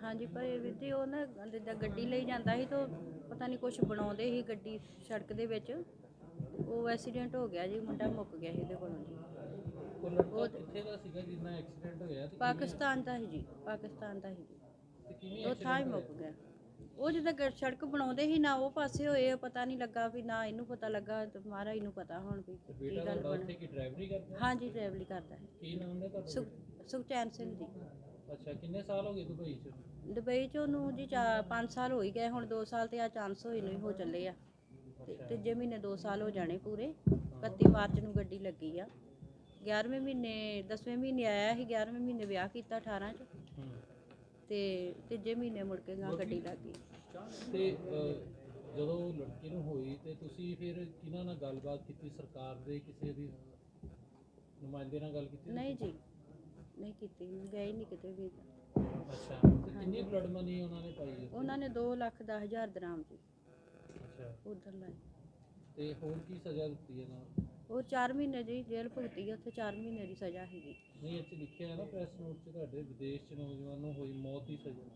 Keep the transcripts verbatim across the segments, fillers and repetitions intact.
हाँ जी, पर ਵੀਰ ਜੀ ਉਹ ਨਾ ਜਿੱਦਾਂ ਗੱਡੀ ਲਈ ਜਾਂਦਾ ਸੀ ਤਾਂ ਪਤਾ ਨਹੀਂ ਕੁਝ ਬਣਾਉਂਦੇ ਸੀ ਗੱਡੀ ਸੜਕ ਦੇ ਵਿੱਚ, ਉਹ ਐਕਸੀਡੈਂਟ ਹੋ ਗਿਆ ਜੀ, ਮੁੰਡਾ ਮੁੱਕ ਗਿਆ ਸੀ ਇਹਦੇ ਕੋਲੋਂ ਜੀ। ਉਹ ਲੜਕਾ ਕਿੱਥੇ ਦਾ ਸੀਗਾ ਜਿੰਨਾ ਐਕਸੀਡੈਂਟ ਹੋਇਆ ਤੇ ਪਾਕਿਸਤਾਨ ਦਾ ਸੀ ਜੀ, ਪਾਕਿਸਤਾਨ ਦਾ ਸੀ ਜੀ, ਤੇ ਕਿਵੇਂ ਉਹ ਥਾਂ ਹੀ ਮੁੱਕ ਗਿਆ। ਉਹ ਜਿੱਦਾਂ ਗ- ਸੜਕ ਬਣਾਉਂਦੇ ਸੀ ਨਾ ਉਹ ਪਾਸੇ ਹੋਏ, ਪਤਾ ਨਹੀਂ ਲੱਗਾ ਵੀ ਨਾ ਇਹਨੂੰ ਪਤਾ ਲੱਗਾ ਤੇ ਮਹਾਰਾਜ ਨੂੰ ਪਤਾ ਹੁਣ ਵੀ ਕੀ ਬੇਟਾ ਗੱਲ ਤੁਹਾਡਾ ਬਣ। ਉੱਥੇ ਕੀ ਡਰਾਈਵਰੀ ਕਰਦਾ? हाँ जी, ट्रैवल करता है। ਕੀ ਨਾਮ ਹੈ ਤੁਹਾਡਾ? सुख सुखचैन सिंह जी। ਅੱਛਾ, ਕਿੰਨੇ ਸਾਲ ਹੋ ਗਏ ਦੁਬਈ ਚ? ਦੁਬਈ 'ਚ ਉਹਨੂੰ ਜੀ ਚਾ ਪੰਜ ਸਾਲ ਹੋ ਹੀ ਗਏ, ਹੁਣ ਦੋ ਸਾਲ ਤੇ ਆ ਚਾਂਸ ਹੋਏ ਨੂੰ ਹੋ ਚੱਲੇ ਆ, ਤੇ ਤੀਜੇ ਮਹੀਨੇ ਦੋ ਸਾਲ ਹੋ ਜਾਣੇ ਪੂਰੇ। ਇਕੱਤੀ ਮਾਰਚ ਨੂੰ ਗੱਡੀ ਲੱਗੀ ਆ, ਗਿਆਰਵੇਂ ਮਹੀਨੇ ਦਸਵੇਂ ਮਹੀਨੇ ਆਇਆ ਸੀ, ਗਿਆਰਵੇਂ ਮਹੀਨੇ ਵਿਆਹ ਕੀਤਾ ਅਠਾਰਾਂ 'ਚ, ਤੇ ਤੀਜੇ ਮਹੀਨੇ ਮੁੜ ਕੇ ਗਾਂ ਗੱਡੀ ਲੱਗ ਗਈ। ਤੇ ਅਹ, ਜਦੋਂ ਲੜਕੀ ਨੂੰ ਹੋਈ ਤੇ ਤੁਸੀਂ ਫਿਰ ਕਿਹਨਾਂ ਨਾਲ ਗੱਲਬਾਤ ਕੀਤੀ? ਸਰਕਾਰ ਦੇ ਕਿਸੇ ਦੀ ਨੁਮਾਇੰਦੇ ਨਾਲ ਗੱਲ ਕੀਤੀ? ਨਹੀਂ ਜੀ, ਨਹੀਂ ਕੀਤੀ, ਗਏ ਨਹੀਂ ਕਿਤੇ ਵੀ। ਅੱਛਾ, ਤੇ ਕਿੰਨੀ ਬਲੱਡ ਮਨੀ ਉਹਨਾਂ ਨੇ ਪਾਈ ਹੈ? ਉਹਨਾਂ ਨੇ ਦੋ ਲੱਖ ਦਸ ਹਜ਼ਾਰ ਦਰਾਮ ਜੀ ਅੱਛਾ, ਉਧਰ ਲਾਏ। ਤੇ ਹੋਰ ਕੀ ਸਜ਼ਾ ਦਿੱਤੀ ਹੈ ਨਾ? ਉਹ ਚਾਰ ਮਹੀਨੇ ਜੀ ਜੇਲ੍ਹ ਭੁਗਤੀ ਆ, ਉੱਥੇ ਚਾਰ ਮਹੀਨੇ ਦੀ ਸਜ਼ਾ ਹੈਗੀ। ਨਹੀਂ, ਇੱਥੇ ਲਿਖਿਆ ਹੈ ਨਾ ਪ੍ਰੈਸ ਨੋਟ 'ਚ ਤੁਹਾਡੇ ਵਿਦੇਸ਼ 'ਚ ਨੌਜਵਾਨ ਨੂੰ ਹੋਈ ਮੌਤ ਦੀ ਸਜ਼ਾ।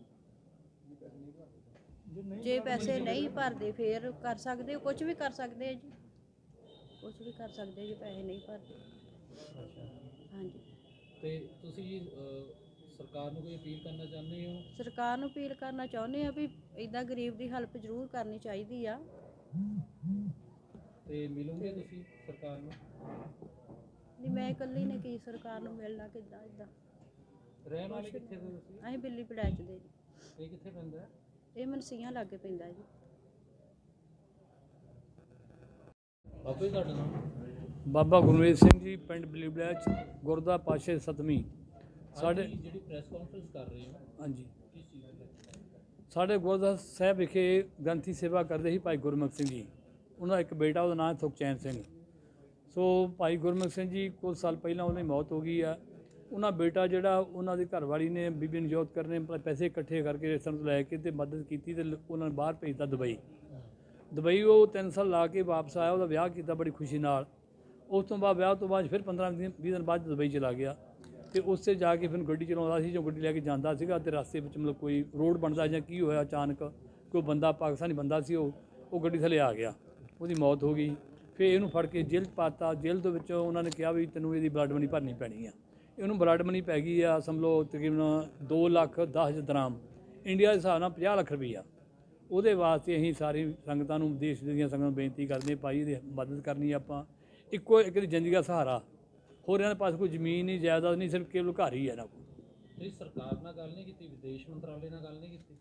ਜੇ ਪੈਸੇ ਨਹੀਂ ਭਰਦੇ ਫੇਰ ਕਰ ਸਕਦੇ, ਕੁਝ ਵੀ ਕਰ ਸਕਦੇ ਆ ਜੀ, ਕੁਝ ਵੀ ਕਰ ਸਕਦੇ ਜੇ ਪੈਸੇ ਨਹੀਂ ਭਰਦੇ। ਅੱਛਾ, ਹਾਂਜੀ, ਤੇ ਤੁਸੀਂ ਅਹ, ਸਰਕਾਰ ਨੂੰ ਕੋਈ ਅਪੀਲ ਕਰਨਾ ਚਾਹੁੰਦੇ ਹੋ? ਸਰਕਾਰ ਨੂੰ ਅਪੀਲ ਕਰਨਾ ਚਾਹੁੰਦੇ ਆ ਵੀ ਇਦਾਂ ਗਰੀਬ ਦੀ ਹੈਲਪ ਜ਼ਰੂਰ ਕਰਨੀ ਚਾਹੀਦੀ ਆ। ਤੇ ਮਿਲੋਗੇ ਤੁਸੀਂ ਸਰਕਾਰ ਨੂੰ? ਨਹੀਂ, ਮੈਂ ਇਕੱਲੀ ਨੇ ਕੀ ਸਰਕਾਰ ਨੂੰ ਮਿਲਣਾ, ਕਿੱਦਾਂ ਇਦਾਂ। ਰਹਿਣ ਵਾਲੇ ਕਿੱਥੇ ਦੇ ਤੁਸੀਂ? ਅਸੀਂ ਬਿੱਲੀ ਪੜੈਚ ਦੇ ਜੀ। ਇਹ ਕਿੱਥੇ ਪੈਂਦਾ ਹੈ? ਇਹ ਮਨਸੀਆਂ ਲਾਗੇ ਪੈਂਦਾ ਜੀ। ਬਾਬਾ ਜੀ ਤੁਹਾਡਾ ਨਾਮ? ਬਾਬਾ ਗੁਰਮੀਤ ਸਿੰਘ ਜੀ, ਪਿੰਡ ਬਲੀਬਲੈਚ, ਗੁਰਦਾ ਪਾਸ਼ੇ ਸਤਵੀਂ। ਸਾਡੇ ਜਿਹੜੀ ਪ੍ਰੈਸ ਕਾਨਫਰੰਸ ਕਰ ਰਹੇ ਹੋ, ਹਾਂਜੀ, ਕਿਸ ਚੀਜ਼ ਦੀ? ਸਾਡੇ ਗੁਰਦਾ ਸਾਹਿਬ ਵਿਖੇ ਗ੍ਰੰਥੀ ਸੇਵਾ ਕਰਦੇ ਸੀ ਭਾਈ ਗੁਰਮੁਖ ਸਿੰਘ ਜੀ। ਉਹਨਾਂ ਦਾ ਇੱਕ ਬੇਟਾ, ਉਹਦਾ ਨਾਮ ਸੁਖਚੈਨ ਸਿੰਘ। ਸੋ ਭਾਈ ਗੁਰਮੁਖ ਸਿੰਘ ਜੀ ਕੁਝ ਸਾਲ ਪਹਿਲਾਂ ਉਹਨਾਂ ਦੀ ਮੌਤ ਹੋ ਗਈ ਆ। ਉਹਨਾਂ ਬੇਟਾ ਜਿਹੜਾ ਉਹਨਾਂ ਦੀ ਘਰਵਾਲੀ ਨੇ ਬੀਬੀ ਨਜੋਤ ਕਰਨੇ ਪੈਸੇ ਇਕੱਠੇ ਕਰਕੇ ਰਿਸ਼ਤੇਦਾਰਾਂ ਤੋਂ ਲੈ ਕੇ ਤੇ ਮਦਦ ਕੀਤੀ ਤੇ ਉਹਨਾਂ ਨੇ ਬਾਹਰ ਭੇਜਤਾ ਦੁਬਈ। ਦੁਬਈ ਉਹ ਤਿੰਨ ਸਾਲ ਲਾ ਕੇ ਵਾਪਸ ਆਇਆ, ਉਹਦਾ ਵਿਆਹ ਕੀਤਾ ਬੜੀ ਖੁਸ਼ੀ ਨਾਲ। ਉਸ ਤੋਂ ਬਾਅਦ ਵਿਆਹ ਤੋਂ ਬਾਅਦ ਫਿਰ ਪੰਦਰਾਂ ਦਿਨ ਵੀਹ ਦਿਨ ਬਾਅਦ ਦੁਬਈ ਚਲਾ ਗਿਆ, ਤੇ ਉੱਥੇ ਜਾ ਕੇ ਫਿਰ ਗੱਡੀ ਚਲਾਉਂਦਾ ਸੀ। ਜੋ ਗੱਡੀ ਲੈ ਕੇ ਜਾਂਦਾ ਸੀਗਾ ਤੇ ਰਸਤੇ ਵਿੱਚ ਮਤਲਬ ਕੋਈ ਰੋਡ ਬਣਦਾ ਜਾਂ ਕੀ ਹੋਇਆ, ਅਚਾਨਕ ਕੋਈ ਬੰਦਾ ਪਾਕਿਸਤਾਨੀ ਬੰਦਾ ਸੀ, ਉਹ ਉਹ ਗੱਡੀ ਥੱਲੇ ਆ ਗਿਆ, ਉਹਦੀ ਮੌਤ ਹੋ ਗਈ। ਫਿਰ ਇਹਨੂੰ ਫੜ ਕੇ ਜੇਲ੍ਹ 'ਚ ਪਾਤਾ। ਜੇਲ੍ਹ ਦੇ ਵਿੱਚ ਉਹਨਾਂ ਨੇ ਕਿਹਾ ਵੀ ਤੈਨੂੰ ਇਹਦੀ ਬਲੱਡ ਮਨੀ ਭਰਨੀ ਪੈਣੀ ਆ। ਇਹਨੂੰ ਬਲੱਡ ਮਨੀ ਪੈ ਗਈ ਆ ਸਮਝੋ ਤਕਰੀਬਨ ਦੋ ਲੱਖ ਦਸ ਹਜ਼ਾਰ ਦਰਾਮ, ਇੰਡੀਆ ਦੇ ਹਿਸਾਬ ਨਾਲ ਪੰਜਾਹ ਲੱਖ ਰੁਪਈਆ। ਉਹਦੇ ਵਾਸਤੇ ਅਸੀਂ ਸਾਰੀ ਸੰਗਤਾਂ ਨੂੰ, ਦੇਸ਼ ਦੀਆਂ ਸੰਗਤਾਂ ਨੂੰ ਬੇਨਤੀ ਕਰਦੇ ਭਾਈ ਇਹਦੀ ਮਦਦ ਕਰਨੀ ਆਪਾਂ। ਇੱਕੋ ਇੱਕ ਦੀ ਜ਼ਿੰਦਗੀ ਦਾ ਸਹਾਰਾ, ਹੋਰ ਇਹਨਾਂ ਦੇ ਪਾਸ ਕੋਈ ਜ਼ਮੀਨ ਨਹੀਂ, ਜਾਇਦਾਦ ਨਹੀਂ, ਸਿਰਫ ਕੇਵਲ ਘਰ ਹੀ ਹੈ ਇਹਨਾਂ ਕੋਲ। ਨਹੀਂ, ਸਰਕਾਰ ਨਾਲ ਗੱਲ ਨਹੀਂ ਕੀਤੀ? ਵਿਦੇਸ਼ ਮੰਤਰਾਲੇ ਨਾਲ ਗੱਲ ਨਹੀਂ ਕੀਤੀ?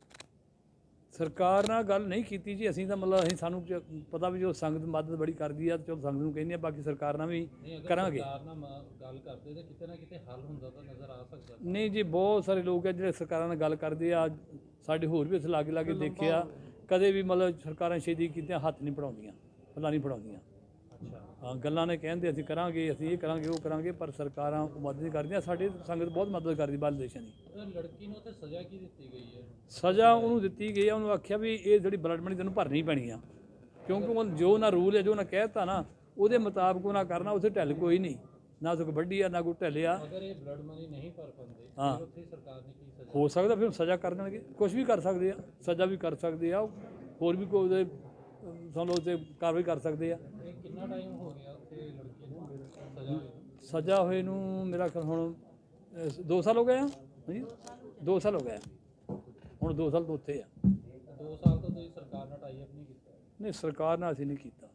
ਸਰਕਾਰ ਨਾਲ ਗੱਲ ਨਹੀਂ ਕੀਤੀ ਜੀ। ਅਸੀਂ ਤਾਂ ਮਤਲਬ ਅਸੀਂ ਸਾਨੂੰ ਜ- ਪਤਾ ਵੀ ਜੋ ਸੰਗਤ ਮਦਦ ਬੜੀ ਕਰਦੀ ਆ, ਚਲੋ ਸੰਗਤ ਨੂੰ ਕਹਿੰਦੇ ਆ, ਬਾਕੀ ਸਰਕਾਰ ਨਾਲ ਵੀ ਨਹੀਂ, ਅਗਰ ਕਰਾਂਗੇ। ਸਰਕਾਰ ਨਾਲ ਮ- ਗੱਲ ਕਰਦੇ ਤਾਂ ਕਿਤੇ ਨਾ ਕਿਤੇ ਹੱਲ ਹੁੰਦਾ ਤਾਂ ਨਜ਼ਰ ਆ ਸਕਦਾ। ਨਹੀਂ ਜੀ, ਬਹੁਤ ਸਾਰੇ ਲੋਕ ਆ ਜਿਹੜੇ ਸਰਕਾਰਾਂ ਨਾਲ ਗੱਲ ਕਰਦੇ ਆ। ਸਾਡੇ ਹੋਰ ਵੀ ਇੱਥੇ ਲਾਗੇ ਲਾਗੇ ਦੇਖਿਆ, ਕਦੇ ਵੀ ਮਤਲਬ ਸਰਕਾਰਾਂ ਛੇਤੀ ਕੀਤੀਆਂ ਹੱਥ ਨਹੀਂ ਪੜਾਉਂਦੀਆਂ, ਪੱਲਾ ਨਹੀਂ ਪੜਾਉਂਦੀਆਂ। ਅੱਛਾ, ਹਾਂ, ਗੱਲਾਂ ਨੇ ਕਹਿੰਦੇ ਅਸੀਂ ਕਰਾਂਗੇ, ਅਸੀਂ ਇਹ ਕਰਾਂਗੇ, ਉਹ ਕਰਾਂਗੇ, ਪਰ ਸਰਕਾਰਾਂ ਮਦਦ ਨਹੀਂ ਕਰਦੀਆਂ। ਸਾਡੀ ਸੰਗਤ ਬਹੁਤ ਮਦਦ ਕਰਦੀ ਬਾਹਰ ਦੇਸ਼ਾਂ ਦੀ। ਉਹ ਲੜਕੀ ਨੂੰ ਤੇ ਸਜ਼ਾ ਕੀ ਦਿੱਤੀ ਗਈ ਹੈ? ਸਜ਼ਾ ਉਹਨੂੰ ਦਿੱਤੀ ਗਈ ਆ, ਉਹਨੂੰ ਆਖਿਆ ਵੀ ਇਹ ਜਿਹੜੀ ਬਲੱਡ ਮਨੀ ਤੈਨੂੰ ਭਰਨੀ ਪੈਣੀ ਆ, ਕਿਉਂਕਿ ਉਹ ਜੋ ਨਾ ਰੂਲ ਹੈ, ਜੋ ਨਾ ਕਹਿਤਾ ਨਾ ਉਹਦੇ ਮੁਤਾਬਕ ਉਹਨਾਂ ਕਰਨਾ। ਉੱਥੇ ਢਿੱਲ ਕੋਈ ਨਹੀਂ, ਨਾ ਕੋਈ ਵੱਡੀ ਆ ਨਾ ਕੋਈ ਢਿੱਲ ਆ। ਅਗਰ ਇਹ ਬਲੱਡ ਮਨੀ ਨਹੀਂ ਭਰ ਪਾਉਂਦੇ ਹਾਂ। ਫਿਰ ਉੱਥੇ ਸਰਕਾਰ ਨੇ ਕੀ ਸਜ਼ਾ? ਹੋ ਸਕਦਾ ਫਿਰ ਸਜ਼ਾ ਕਰ ਦੇਣਗੇ, ਕੁਝ ਵੀ ਕਰ ਸਕਦੇ ਆ, ਸਜ਼ਾ ਵੀ ਕਰ ਸਕਦੇ ਆ, ਹੋਰ ਵੀ ਕੋਈ ਉਹਦੇ ਸਾਨੂੰ ਉੱਤੇ ਕਾਰਵਾਈ ਕਰ ਸਕਦੇ ਆ। ਇਹ ਕਿੰਨਾ ਟਾਈਮ ਹੋ ਗਿਆ ਉੱਥੇ ਲੜਕੀ ਨੂੰ ਸਜ਼ਾ ਹੋਈ? ਸਜ਼ਾ ਹੋਏ ਨੂੰ ਮੇਰਾ ਖਿਆਲ ਹੁਣ ਅਹ, ਦੋ ਸਾਲ ਹੋ ਗਏ ਆ। ਹਾਂਜੀ, ਦੋ ਸਾਲ ਹੋ ਗਏ ਆ। ਹੁਣ ਦੋ ਸਾਲ ਤੋਂ ਉੱਥੇ ਆ। ਦੋ ਸਾਲ ਤੋਂ ਤੁਸੀਂ ਸਰਕਾਰ ਨਾਲ ਟਾਈ ਅਪ ਨਹੀਂ ਕੀਤਾ? ਨਹੀਂ, ਸਰਕਾਰ ਨਾਲ ਅਸੀਂ ਨਹੀਂ ਕੀਤਾ।